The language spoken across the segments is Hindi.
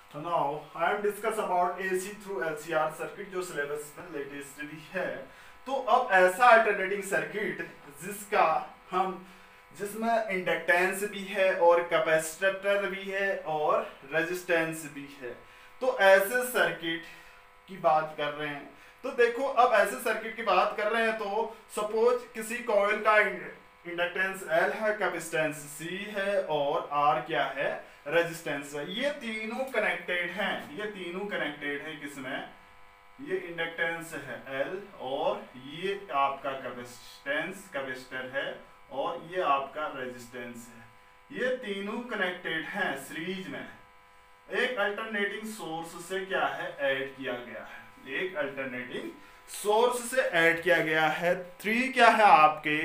Now I am discuss about AC through LCR circuit जो सिलेबस में लेटेस्ट भी है। तो अब ऐसा अल्टरनेटिंग सर्किट जिसका हम जिसमें इंडक्टेंस भी है और कैपेसिटर भी है और रेजिस्टेंस भी है, तो ऐसे सर्किट की बात कर रहे हैं। तो देखो अब ऐसे सर्किट की बात कर रहे हैं तो सपोज किसी कॉइल का इंडक्टेंस L है, कैपेसिटेंस C है और R क्या है, रेजिस्टेंस है। ये तीनों कनेक्टेड हैं, ये तीनों कनेक्टेड है किसमें, ये इंडक्टेंस है L और ये आपका कैपेसिटर है और ये आपका रेजिस्टेंस है। ये तीनों कनेक्टेड हैं सीरीज में। एक अल्टरनेटिंग सोर्स से क्या है, ऐड किया गया है, एक अल्टरनेटिंग सोर्स से ऐड किया गया है। 3 क्या है आपके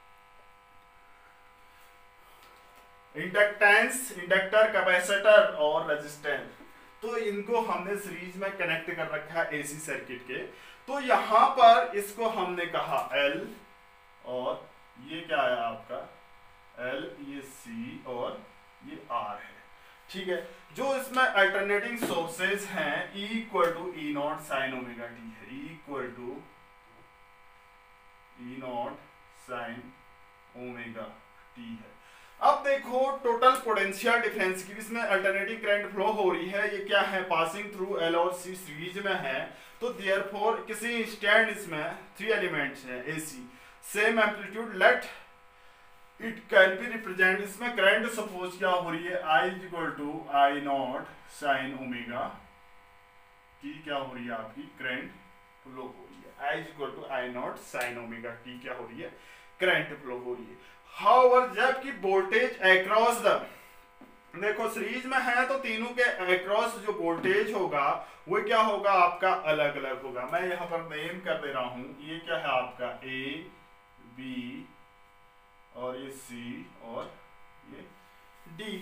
इंडक्टेंस, इंडक्टर, कैपेसिटर और रेजिस्टेंस, तो इनको हमने सीरीज में कनेक्ट कर रखा है एसी सर्किट के। तो यहां पर इसको हमने कहा L और ये क्या है आपका L, ये C और ये R है, ठीक है। जो इसमें अल्टरनेटिंग सोर्सेज हैं E equal to E naught sine omega t है, E equal to E naught sine omega t है। अब देखो टोटल पोटेंशियल डिफरेंस की, इसमें अल्टरनेटिंग करंट फ्लो हो रही है, ये क्या है, पासिंग थ्रू L और C सीरीज में है। तो देयरफॉर किसी इंस्टेंट इसमें 3 एलिमेंट्स हैं AC, same amplitude, let it can be represent. इसमें करंट सपोज क्या हो रही है, I equal to I naught sine omega t, क्या हो रही है आपकी करंट फ्लो हो रही है, I equal to I naught sine omega t क्या हो रही है, करंट फ्लो हो रही है। हाउएवर जबकि वोल्टेज अक्रॉस द, देखो सीरीज में है तो तीनों के अक्रॉस जो वोल्टेज होगा वो क्या होगा आपका अलग अलग होगा। मैं यहाँ पर नेम कर दे रहा हूं, ये क्या है आपका A, B और ये C और ये D,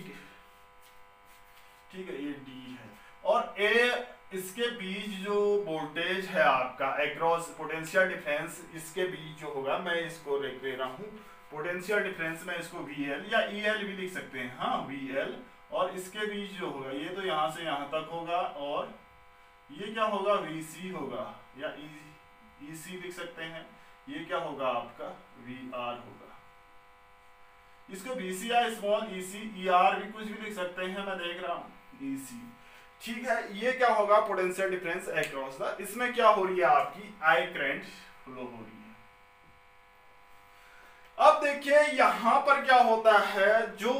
ठीक है, ये D है। और A इसके बीच जो वोल्टेज है आपका अक्रॉस पोटेंशियल डिफरेंस, इसके बीच जो होगा, मैं इसको लिख दे रहा हूं पोटेंशियल डिफरेंस में, इसको VL या EL भी लिख सकते हैं, हाँ VL। और इसके बीच जो होगा ये तो यहां से यहां तक होगा और ये क्या होगा VC होगा या EC लिख सकते हैं, ये क्या होगा आपका VR होगा। इसको VC या स्मॉल EC ER भी कुछ भी लिख सकते हैं, मैं देख रहा हूं EC, ठीक है। ये क्या होगा पोटेंशियल डिफरेंस अक्रॉस द, इसमें क्या हो रही है आपकी आई करंट फ्लो हो रही है। अब देखिए यहां पर क्या होता है, जो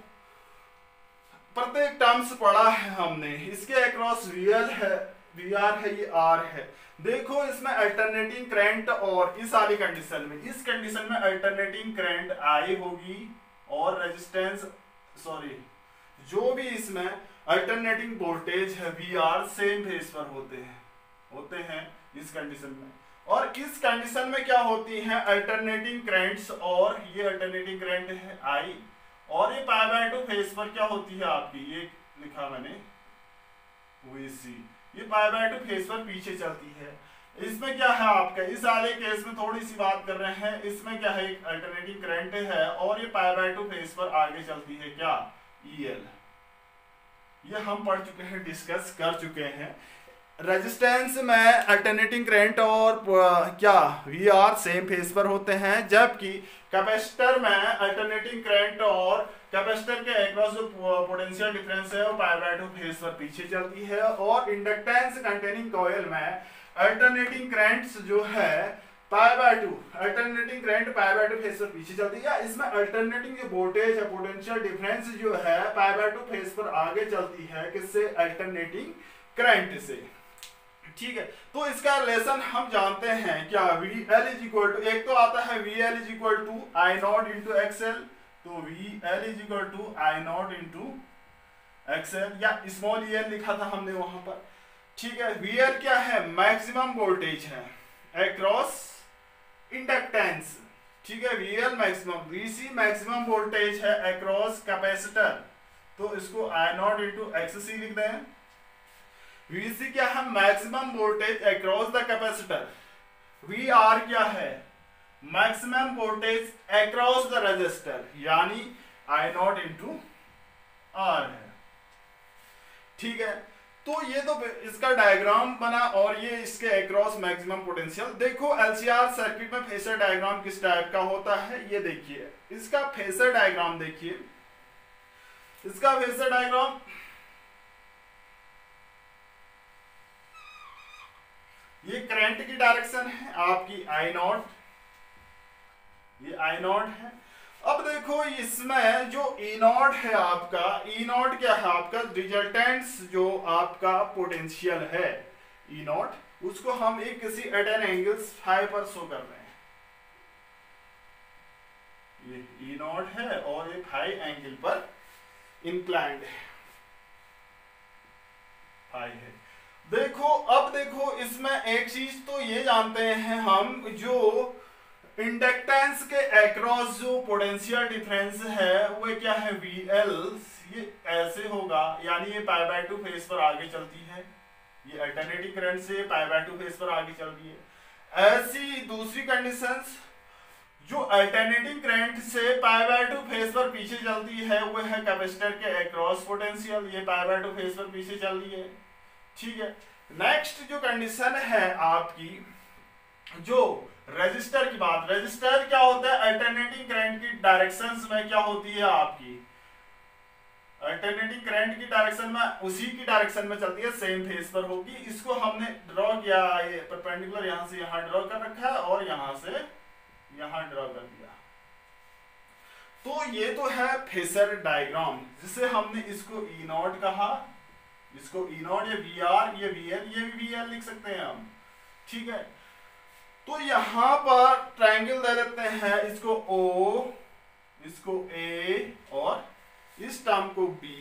प्रत्येक टर्म्स पढ़ा है हमने, इसके अक्रॉस VL है, VR है, ये R है। देखो इसमें अल्टरनेटिंग करंट और इस वाली कंडीशन में, इस कंडीशन में अल्टरनेटिंग करंट I होगी और रेजिस्टेंस, सॉरी, जो भी इसमें अल्टरनेटिंग वोल्टेज है VR सेम फेज पर होते हैं इस कंडीशन में। और इस कंडीशन में क्या होती है अल्टरनेटिंग करंट्स, और ये अल्टरनेटिंग करंट है I और ये π/2 फेज पर क्या होती है आपकी, ये लिखा मैंने VC, ये π/2 फेज पर पीछे चलती है। इसमें क्या है आपका, इस वाले केस में थोड़ी सी बात कर रहे हैं, इसमें क्या है एक अल्टरनेटिंग करंट है और ये π/2 फेज पर आगे चलती है क्या, EL। ये हम पढ़ चुके हैं, डिस्कस कर चुके हैं। रेजिस्टेंस में अल्टरनेटिंग करंट और क्या VR सेम फेज पर होते हैं, जबकि कैपेसिटर में अल्टरनेटिंग करंट और कैपेसिटर के अक्रॉस जो पोटेंशियल डिफरेंस है वो π/2 फेज पर पीछे चलती है। और इंडक्टेंस कंटेनिंग कॉइल में अल्टरनेटिंग करंट्स जो है π/2, अल्टरनेटिंग करंट π/2 फेज पर पीछे चलती है। इसमें अल्टरनेटिंग जो वोल्टेज है, पोटेंशियल डिफरेंस जो है π/2 फेज पर आगे चलती है, किससे, अल्टरनेटिंग करंट से, ठीक है। तो इसका रिलेशन हम जानते हैं क्या, VL इज इक्वल टू, एक तो आता है VL is equal to I naught into XL, तो VL is equal to I naught into XL या स्मॉल EL लिखा था हमने वहां पर, ठीक है। VL क्या है, मैक्सिमम वोल्टेज है अक्रॉस इंडक्टेंस, ठीक है। VL maximum, VC maximum voltage है अक्रॉस कैपेसिटर, तो इसको आई नॉट इंटू XC लिख दें। VC क्या है, maximum voltage across the capacitor. VR क्या है, maximum voltage across the resistor, यानी I0 इंटू R है, ठीक है, तो ये तो इसका डायग्राम बना और ये इसके अक्रॉस मैक्सिमम पोटेंशियल। देखो एलसीआर सर्किट में फेसर डायग्राम किस टाइप का होता है, ये देखिए इसका फेसर डायग्राम देखिए, इसका फेसर डायग्राम ये करंट की डायरेक्शन है आपकी आई नॉट, ये आई नॉट है। अब देखो इसमें जो ई नॉट है आपका, ई नॉट क्या है आपका रिजल्टेंट्स जो आपका पोटेंशियल है ई नॉट, उसको हम एक किसी एट एन एंगल फाई पर शो कर रहे हैं। ये ई नॉट है और एक हाई एंगल पर इंक्लाइंड है, फाई है। देखो अब देखो इसमें एक चीज तो ये जानते हैं हम, जो इंडक्टेंस के अक्रॉस जो पोटेंशियल डिफरेंस है वो क्या है VL, ये ऐसे होगा, यानी ये π/2 फेज पर आगे चलती है, ये अल्टरनेटिंग करंट से π/2 फेज पर आगे चल रही है। ऐसी दूसरी कंडीशंस जो अल्टरनेटिंग करंट से π/2 फेज पर पीछे चलती है वो है कैपेसिटर के अक्रॉस पोटेंशियल, ये π/2 फेज पर पीछे चल रही है, ठीक है। नेक्स्ट जो कंडीशन है आपकी जो रेजिस्टर की बात, रेजिस्टर क्या होता है अल्टरनेटिंग करंट की डायरेक्शंस में क्या होती है आपकी, अल्टरनेटिंग करंट की डायरेक्शन में उसी की डायरेक्शन में चलती है, सेम फेज पर होगी। इसको हमने ड्रॉ किया, ये परपेंडिकुलर यहां से यहां ड्रॉ कर रखा है और यहां से यहां ड्रॉ कर दिया। तो ये तो है फेसर डायग्राम, जिसे हमने इसको ई नॉट कहा, इसको ई नॉट, ये VR, ये VL, ये भी VL लिख सकते हैं हम, ठीक है। तो यहां पर ट्रायंगल दे देते हैं, इसको O, इसको A और इस टर्म को B,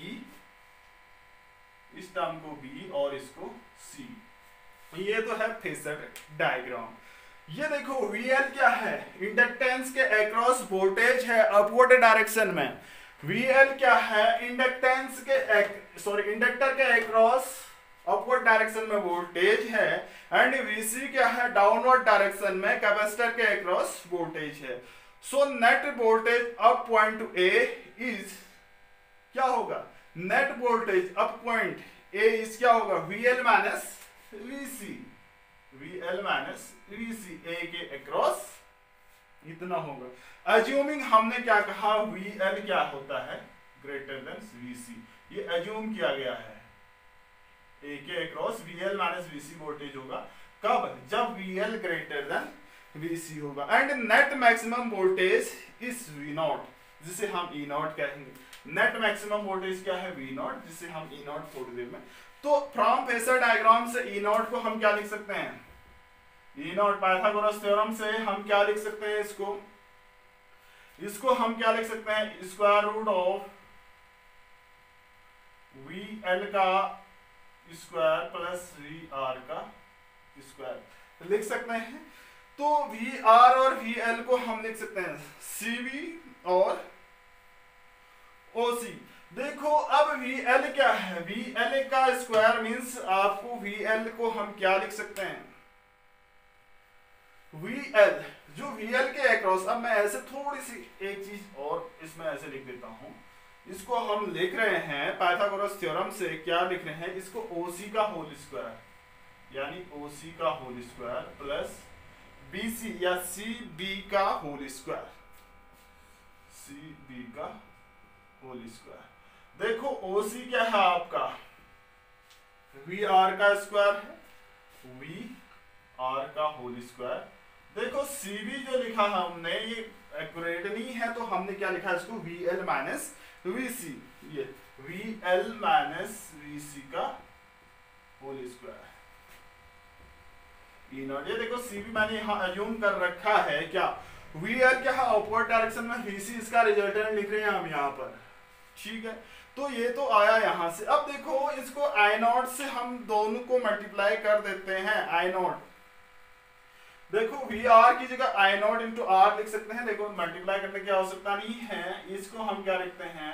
इस टर्म को B और इसको C। ये तो है फेसर डायग्राम। ये देखो VL क्या है, इंडक्टेंस के अक्रॉस वोल्टेज है अपवर्ड डायरेक्शन में। VL क्या है, इंडक्टेंस के इंडक्टर के अक्रॉस अपवर्ड डायरेक्शन में वोल्टेज है, एंड VC क्या है डाउनवर्ड डायरेक्शन में कैपेसिटर के अक्रॉस वोल्टेज है। So net voltage at point to A is क्या होगा, net voltage at point A is क्या होगा VL minus VC, VL minus VC, A के अक्रॉस इतना होगा। अज्यूमिंग हमने क्या कहा VL क्या होता है ग्रेटर देन VC, ये अज्यूम किया गया है, A के across VL minus VC voltage होगा, कब, जब VL ग्रेटर देन VC होगा। And net maximum voltage is V0, जिसे हम E नॉट कहेंगे। नेट मैक्सिमम वोल्टेज क्या है V0, जिसे हम E नॉट थोड़ी देर में। तो फ्रॉम फेसर डायग्राम से E नॉट को हम क्या लिख सकते हैं, E नॉट पाइथागोरस थ्योरम से हम क्या लिख सकते हैं, इसको हम क्या लिख सकते हैं, स्क्वायर रूट ऑफ VL का स्क्वायर प्लस VR का स्क्वायर लिख सकते हैं। तो VR और VL को हम लिख सकते हैं CV और OC। देखो अब VL क्या है, VL का स्क्वायर मींस आपको VL को हम क्या लिख सकते हैं, VL जो VL के अक्रॉस, अब मैं ऐसे थोड़ी सी एक चीज और इसमें ऐसे लिख देता हूं, इसको हम लिख रहे हैं पाइथागोरस थ्योरम से, क्या लिख रहे हैं, इसको OC का होल स्क्वायर, यानी OC का होल स्क्वायर प्लस BC या CB का होल स्क्वायर, CB का होल स्क्वायर। देखो OC क्या है आपका VR का स्क्वायर है, VR का होल स्क्वायर। देखो CB जो लिखा हमने ये एक्यूरेट नहीं है, तो हमने क्या लिखा इसको VL माइनस VC, ये VL माइनस VC का होल स्क्वायर E नॉट। ये देखो CB मैंने यहाँ अज्यूम कर रखा है, क्या VL क्या है अपवर्ड डायरेक्शन में, VC इसका रिजल्टेंट लिख रहे हैं हम यहाँ पर, ठीक है। तो ये तो आया यहाँ से। अब देखो इसको I नॉट से हम दोनों को मल्टीप्लाई कर देते हैं, I नॉट। देखो VR की जगह I नॉट इंटू R लिख सकते हैं, देखो मल्टीप्लाई करने की आवश्यकता नहीं है, इसको हम क्या लिखते हैं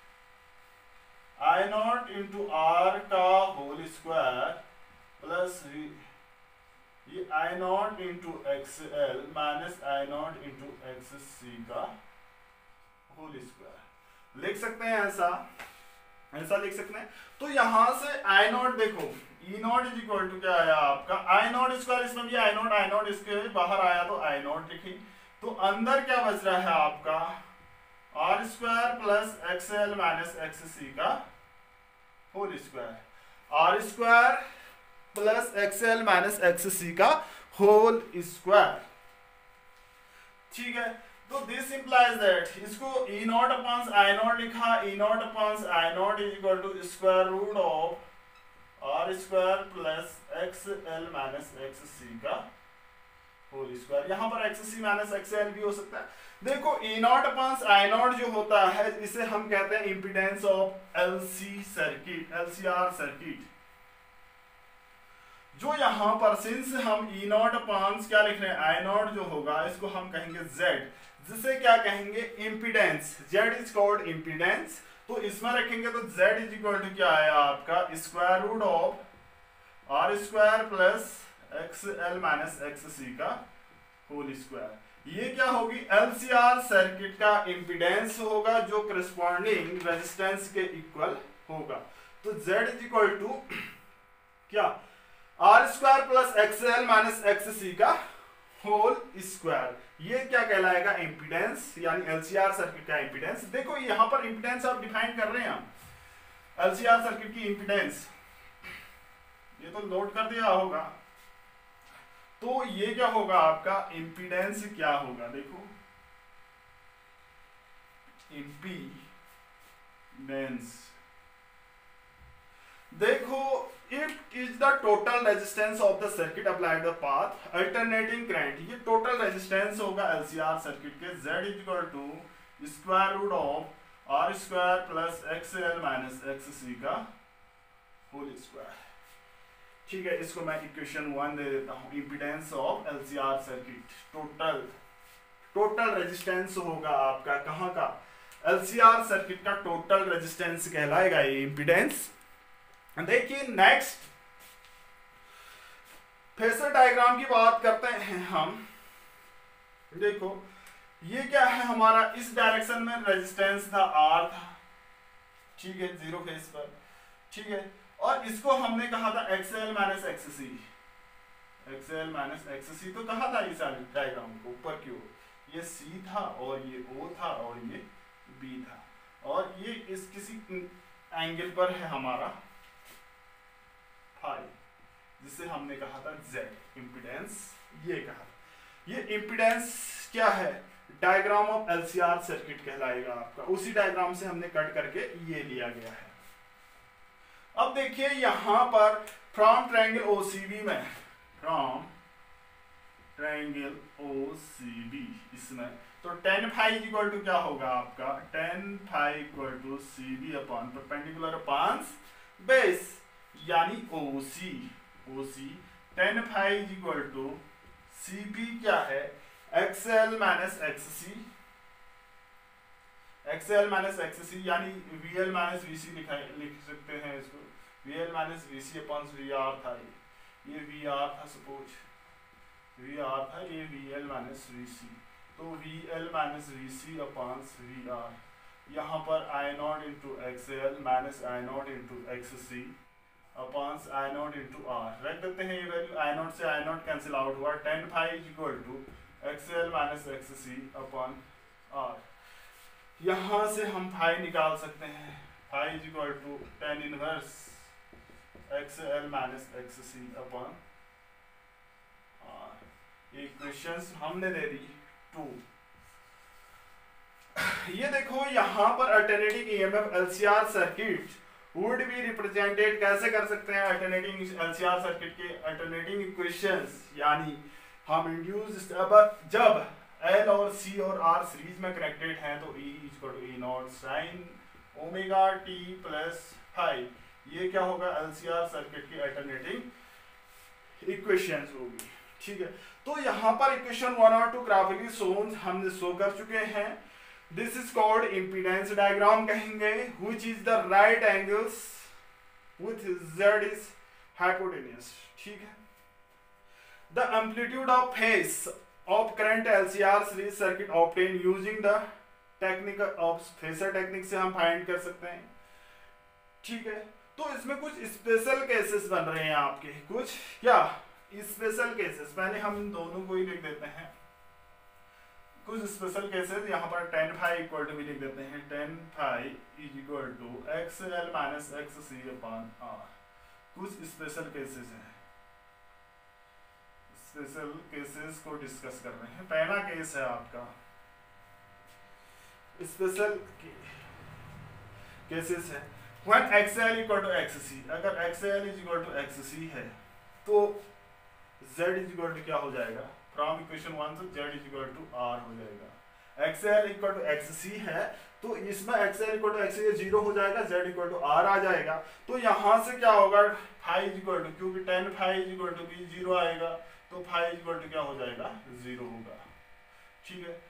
I नॉट इंटू R का होल स्क्वायर प्लस ये I naught into XL minus I naught into XC का होल स्क्वायर लिख सकते हैं ऐसा। ऐसा लिख सकते हैं। तो यहां से आई नॉट देखो, E naught is equal to क्या आया आपका आई नॉट स्क्वायर, इसमें भी आई नॉट इसके बाहर आया तो आई नॉट लिखी। तो अंदर क्या बच रहा है आपका R square plus XL minus X C का whole square, R square plus XL minus X C का होल स्क्वायर। ठीक है, तो दिस इंप्लाइज दैट, इसको E naught upon I naught लिखा, E naught upon I naught is equal to square root of R square plus X L minus X C का होल स्क्वायर। यहां पर X C minus X L भी हो सकता है। देखो E naught upon I naught जो होता है इसे हम कहते हैं impedance of LC circuit, LCR circuit. जो यहां पर सिंस हम ई नॉट अपॉन क्या लिख रहे हैं आई नॉट जो होगा इसको हम कहेंगे जेड, जिसे क्या कहेंगे impedance, Z is called impedance. तो इसमें रखेंगे तो जेड इज इक्वल टू क्या आया आपका square root of R square plus X L minus X C का होल स्क्वायर। ये क्या होगी एलसीआर सर्किट का इंपीडेंस होगा जो करस्पॉन्डिंग रेजिस्टेंस के इक्वल होगा। तो जेड इज इक्वल टू क्या R square plus XL minus X C का होल स्क्वायर। ये क्या कहलाएगा इंपीडेंस, यानी एलसीआर सर्किट का इंपीडेंस। देखो यहां पर इंपीडेंस आप डिफाइन कर रहे हैं हम एलसीआर सर्किट की इंपीडेंस, ये तो नोट कर दिया होगा। तो ये क्या होगा आपका इंपीडेंस क्या होगा, देखो इंपीडेंस, देखो it is the total resistance of the circuit applied the path alternating current. ये टोटल रेजिस्टेंस होगा एलसीआर सर्किट के, Z is equal to square root of R square plus X L minus X C का होल स्क्वायर। ठीक है, इसको मैं इक्वेशन 1 दे देता हूं, impedance of LCR circuit. Total resistance होगा आपका कहां का एलसीआर सर्किट का टोटल रेजिस्टेंस कहलाएगा ये इंपीडेंस। देखिए नेक्स्ट फेसर डायग्राम की बात करते हैं हम। देखो ये क्या है हमारा, इस डायरेक्शन में रेजिस्टेंस था R था, ठीक है, जीरो फेस पर, ठीक है, और इसको हमने कहा था XL minus XC, XL minus XC तो कहा था इस डायग्राम को ऊपर की ओर, ये C था और ये O था और ये B था, और ये इस किसी एंगल पर है हमारा फाई, जिसे हमने कहा था Z इंपीडेंस, ये कहा। ये इंपीडेंस क्या है, डायग्राम ऑफ एलसीआर सर्किट कहलाएगा आपका। उसी डायग्राम से हमने कट करके ये लिया गया है। अब देखिए यहां पर फ्रॉम ट्रायंगल ओसीबी में, फ्रॉम ट्रायंगल ओसीबी इसमें तो tan फाई इक्वल टू क्या होगा आपका, tan phi equal to CB upon perpendicular upon base, यानी OC, OC tan phi equal to CP क्या है XL minus XC, XL minus XC यानी वीएल माइनस वीसी लिख सकते हैं इसको, VL minus VC upon VR था, ये वीआर था, सपोज वीआर था, ये वीएल माइनस वीसी, तो VL minus VC upon VR, यहाँ पर I naught into XL minus I naught into XC upon I naught into R, रख देते हैं ये वैल्यू, आई नॉट से आई नॉट कैंसिल आउट हुआ, tan phi equal to XL minus XC upon R. यहां से हम फाई निकाल सकते हैं, phi is equal to tan inverse XL minus XC upon R. ये इक्वेशंस हमने दे दी 2। ये देखो यहां पर alternating EMF LCR circuit would be represented कैसे कर सकते हैं, अल्टरनेटिंग एलसीआर सर्किट के अल्टरनेटिंग इक्वेशंस, यानी हम इंड्यूस जब L और C और R सीरीज में कनेक्टेड हैं तो E equal to E naught sine omega t plus phi, ये क्या होगा एलसीआर सर्किट की अल्टरनेटिंग इक्वेशंस होगी। ठीक है, तो यहाँ पर इक्वेशन 1 और 2 ग्राफिकली शोन हमने शो कर चुके हैं। This is called impedance diagram कहेंगे, which is the right angles with Z is hypotenuse. ठीक है, the amplitude of phase of current LCR series circuit obtained using the technique of phasor technique से हम फाइंड कर सकते हैं। ठीक है, तो इसमें कुछ स्पेशल केसेस बन रहे हैं आपके, कुछ क्या स्पेशल केसेस, पहले हम दोनों को ही लिख देते हैं। कुछ स्पेशल केसेस यहाँ पर tan phi इक्वल टू भी लिख देते हैं, tan phi is equal to XL minus XC upon R। कुछ स्पेशल केसेस हैं, स्पेशल केसेस को डिस्कस कर रहे हैं। पहला केस है आपका स्पेशल केसेस है when XL equal to XC। अगर XL is equal to XC है तो Z इज इक्वल टू क्या हो जाएगा, फ्रॉम इक्वेशन 1 से Z is equal to R हो जाएगा। XL इक्वल टू XC है तो इसमें XL इक्वल टू XC 0 हो जाएगा, Z इक्वल टू R आ जाएगा। तो यहाँ से क्या होगा, phi इज इक्वल टू, क्योंकि tan phi is equal to भी 0 आएगा तो phi इज इक्वल टू क्या हो जाएगा, 0 होगा। ठीक है,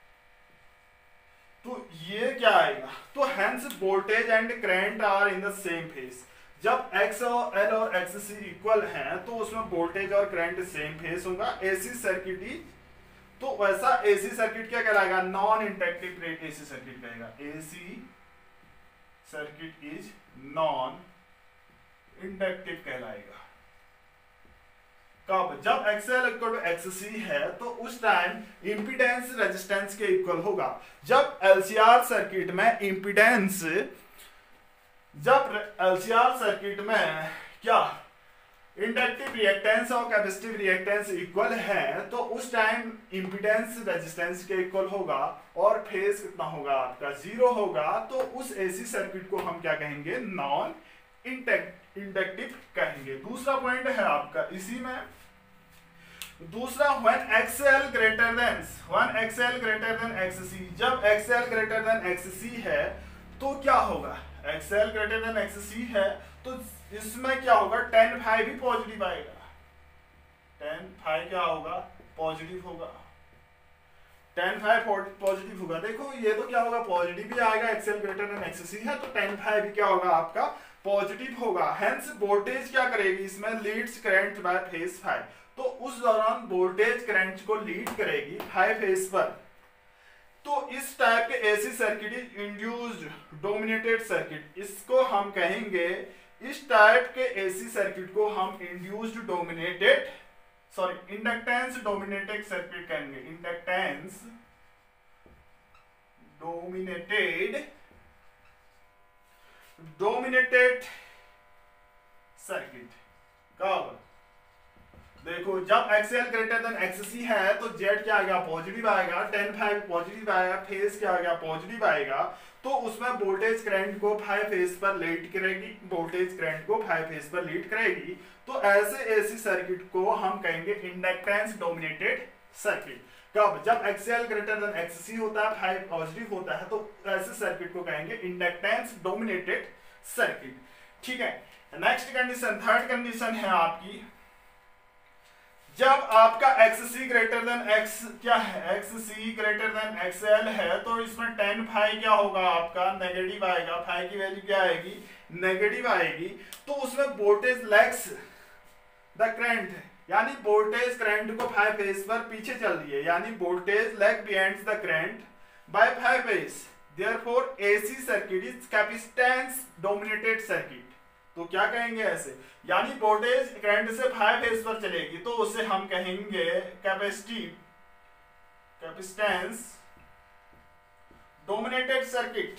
तो ये क्या आएगा, तो hence voltage and current are in the same phase. जब XL और XC इक्वल हैं तो उसमें वोल्टेज और करंट सेम फेज होगा। एसी सर्किट ही तो वैसा एसी सर्किट क्या कहलाएगा, नॉन इंडक्टिव एसी सर्किट कहेगा। AC circuit is non inductive कहलाएगा। कब, जब XL इक्वल टू XC है तो उस टाइम इंपीडेंस रेजिस्टेंस के इक्वल होगा। जब LCR सर्किट में इंपीडेंस, जब LCR सर्किट में क्या इंडक्टिव रिएक्टेंस और कैपेसिटिव रिएक्टेंस इक्वल है तो उस टाइम इंपीडेंस रेजिस्टेंस के इक्वल होगा और फेज कितना होगा आपका, 0 होगा। तो उस एसी सर्किट को हम क्या कहेंगे, नॉन इंडक्टिव कहेंगे। दूसरा पॉइंट है आपका इसी में, दूसरा when XL greater than XC। जब XL ग्रेटर देन XC है तो क्या होगा, XL ग्रेटर देन XC है तो इसमें क्या होगा, tan phi भी पॉजिटिव आएगा। tan phi क्या होगा, पॉजिटिव होगा। tan phi पॉजिटिव होगा। देखो ये तो क्या होगा, पॉजिटिव भी आएगा, XL ग्रेटर देन XC है तो tan phi भी क्या होगा आपका, पॉजिटिव होगा। हेंस वोल्टेज क्या करेगी इसमें, leads current by phase phi। तो उस दौरान वोल्टेज करंट को लीड करेगी phi फेज पर। तो इस टाइप के AC circuit is induced dominated circuit, इसको हम कहेंगे, इस टाइप के एसी सर्किट को हम induced dominated, sorry inductance dominated circuit कहेंगे। Inductance dominated circuit. कब, देखो जब XL ग्रेटर देन XC है तो Z क्या आएगा, पॉजिटिव आएगा, tan phi पॉजिटिव आएगा, फेज क्या आएगा, पॉजिटिव आएगा। तो उसमें वोल्टेज करंट को phi फेज पर लीड करेगी, वोल्टेज करंट को phi फेज पर लीड करेगी। तो ऐसे एसी सर्किट को हम कहेंगे इंडक्टेंस डोमिनेटेड सर्किट। कब, जब XL ग्रेटर देन XC होता है, phi पॉजिटिव होता है, तो ऐसे सर्किट को कहेंगे इंडक्टेंस डोमिनेटेड सर्किट। ठीक है, नेक्स्ट कंडीशन, थर्ड कंडीशन है आपकी, जब आपका XC ग्रेटर देन X क्या है, XC ग्रेटर देन XL है तो इसमें tan phi क्या होगा आपका, नेगेटिव आएगा। phi की वैल्यू क्या आएगी, नेगेटिव आएगी। तो उसमें वोल्टेज लैग्स द करंट, यानी वोल्टेज करंट को phi फेज पर पीछे चल रही है, यानी voltage lag behind the current by phi phase. Therefore AC circuit is capacitance dominated circuit. तो क्या कहेंगे ऐसे, यानी वोल्टेज करंट से phi फेज पर चलेगी तो उसे हम कहेंगे कैपेसिटेंस डोमिनेटेड सर्किट।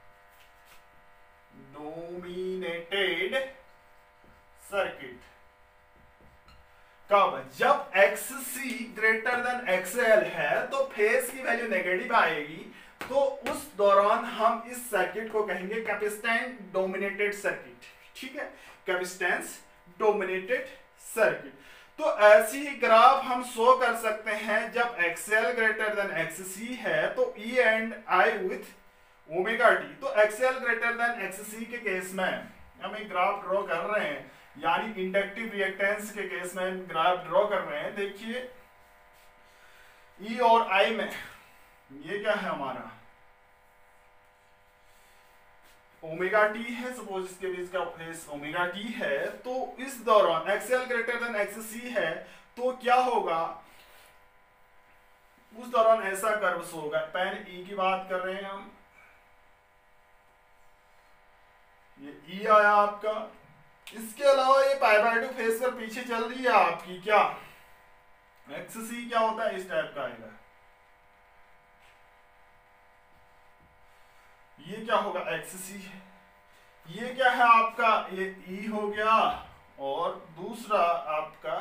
कब, जब XC ग्रेटर देन XL है तो फेज की वैल्यू नेगेटिव आएगी। तो उस दौरान हम इस सर्किट को कहेंगे कैपेसिटेंस डोमिनेटेड सर्किट। ठीक है, कैपेसिटेंस डोमिनेटेड सर्किट। तो ऐसी ही ग्राफ हम शो कर सकते हैं जब XL ग्रेटर देन XC है तो E and I with omega t। तो XL ग्रेटर देन XC के केस में हम एक ग्राफ ड्रॉ कर रहे हैं, यानी इंडक्टिव रिएक्टेंस के केस में ग्राफ ड्रॉ कर रहे हैं। देखिए E और I में ये क्या है हमारा, ओमेगा टी है, सपोज इसके बीच का फेस ओमेगा टी है। तो इस दौरान XL ग्रेटर देन XC है तो क्या होगा, उस दौरान ऐसा कर्व होगा। पहले E की बात कर रहे हैं हम, ये ई आया आपका। इसके अलावा ये π/2 फेस पर पीछे चल रही है आपकी क्या एक्स सी, क्या होता है इस टाइप का आएगा। ये क्या होगा एक्स सी, ये क्या है आपका ये ई हो गया, और दूसरा आपका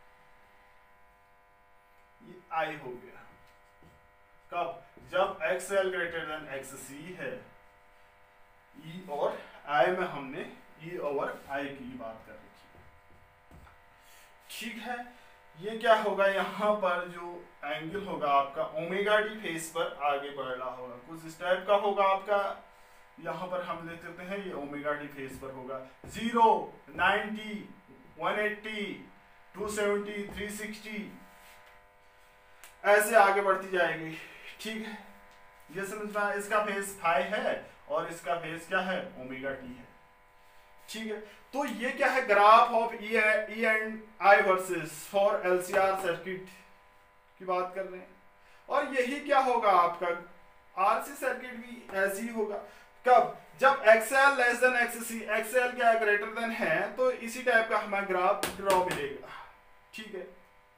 ये आई हो गया। कब? जब XL greater than X C है। ई और आई में हमने ई ओवर आई की बात कर रखी है, ठीक है। ये क्या होगा, यहाँ पर जो एंगल होगा आपका ओमेगा डी फेस पर आगे बढ़ रहा होगा, कुछ इस टाइप का होगा आपका। यहाँ पर हम ले सकते हैं ये ओमेगा डी फेस पर होगा 0, 90, 180, 270, 360 ऐसे आगे बढ़ती जाएगी, ठीक है। ये समझना, इसका फेस फाई है और इसका फेस क्या है ओमेगा टी है, ठीक है। तो ये क्या है graph of E and I versus for LCR circuit की बात कर रहे हैं। और यही क्या होगा आपका आरसी सर्किट भी ऐसे ही होगा। कब? जब XL less than XC, XL क्या ग्रेटर देन है, तो इसी टाइप का हमें ग्राफ ड्रॉ मिलेगा, ठीक है।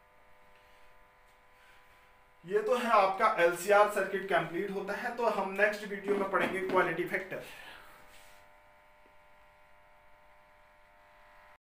ये तो है आपका एलसीआर सर्किट कंप्लीट होता है। तो हम नेक्स्ट वीडियो में पढ़ेंगे क्वालिटी फैक्टर।